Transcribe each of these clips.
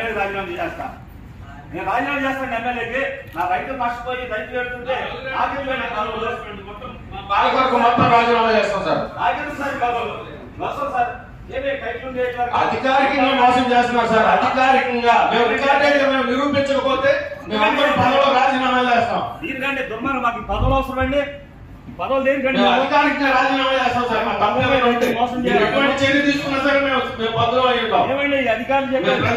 MLA రాజీనామా చేస్తా. నేను రాజీనామా చేస్తాను ఎమ్మెల్యేకి. నా రైతులు నష్టపోయి రైతు పెడుతుంటే మొత్తం రాజీనామా చేస్తాం సార్. వస్తాం సార్. అధికారికంగా మోసం చేస్తున్నారు సార్. అధికారికంగా మేము రికార్డెడ్గా మేము నిరూపించకపోతే మేమందరం పదవులో రాజీనామా చేస్తాం. దీనికంటే దుర్మార్గం మాకు పదవులు అవసరం అండి. పదవులు దేనికంటే అధికారికంగా రాజీనామా చేస్తాం సార్. మా తప్పేమైనా మోసం ఎటువంటి చర్య తీసుకున్నా సరే మేము పదవులో అయ్యాం. ఏమండి అధికారులు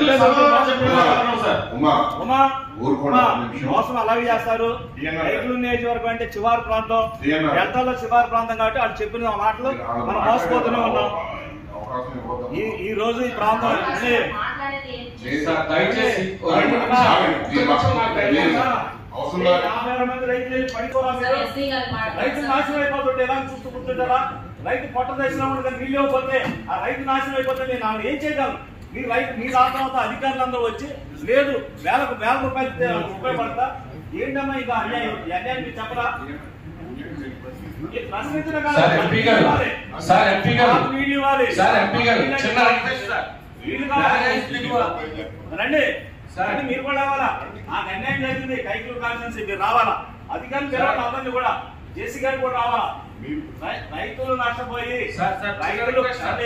మోసం అలాగే చేస్తారు. రైతులు నియోజకవర్గం అంటే చివరి ప్రాంతం, డెల్టాలో చివరి ప్రాంతం కాబట్టి వాళ్ళు చెప్పిన మాటలు మనం మోసపోతూనే ఉన్నాం. ఈ రోజు ఈ ప్రాంతం రైతు నాశనం అయిపోతుంటే ఎలా చూస్తూ కూర్చుంటారా? రైతు పొట్ట దశలో ఉండగా నీళ్ళు ఇవ్వకపోతే ఆ రైతు నాశనం అయిపోతే నేను ఏం చేయగలను? మీరు రైతు మీ తర్వాత అధికారులందరూ వచ్చి లేదు వేల రూపాయలు ఉపయోగపడతా ఏంటమ్మా ఇక అన్యాయం? ఈ అన్యాయం మీరు చెప్పరా? రండి మీరు కూడా రావాలా? నాకు అన్యాయం జరిగింది కైకలూరు కాన్స్టిట్యున్సీ, మీరు రావాలా? అధికారులు పిలవాలి, అందరినీ కూడా జేసీ గారు కూడా రావాలా? రైతులు నష్టపోయి రైతులు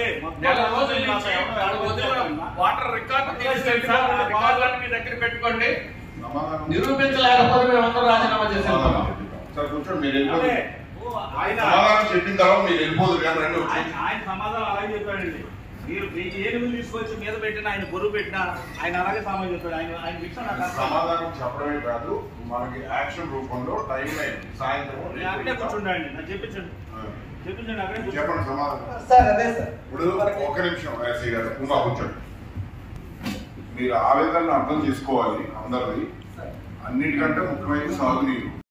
వాటర్ రికార్డు మీ దగ్గర పెట్టుకోండి. నిరూపించలేకపోతే మేమందరం రాజీనామా చేస్తాం. ఆయన సమాధానం అలాగే చెప్పాడండి. మీరు ఏనుగులు తీసుకొచ్చి మీద పెట్టిన ఆయన బరువు పెట్టినా ఆయన అలాగే సమాధానం చెప్పాడు. ఆయన సమాధానం చెప్పడమే కాదు, మనకి యాక్షన్ రూపంలో టైం సాయంత్రం అక్కడే కూర్చుండండి. నాకు చెప్పించండి అక్కడే చెప్పండి సమాధానం. ఇప్పుడు ఒక నిమిషం ఎస్ఐ గారు కూర్చోండి. మీరు ఆవేదనను అర్థం చేసుకోవాలి అందరిది. అన్నిటికంటే ముఖ్యమైనది సాగునీరు.